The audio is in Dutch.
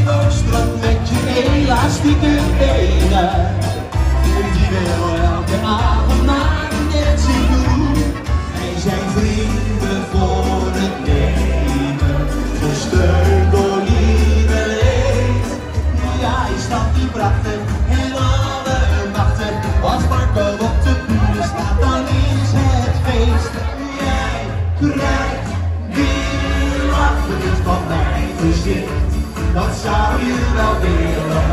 Strand met je elastieke benen. Die wil elke avond naar een dancing doen. Wij zijn vrienden voor het leven, gesteund door lieve leed. Ja, is dat niet prachtig? En alle nachten, als Marco op de bühne staat, dan is het feest. Jij krijgt weer wat het van mij verzint. Wat zou je wel willen?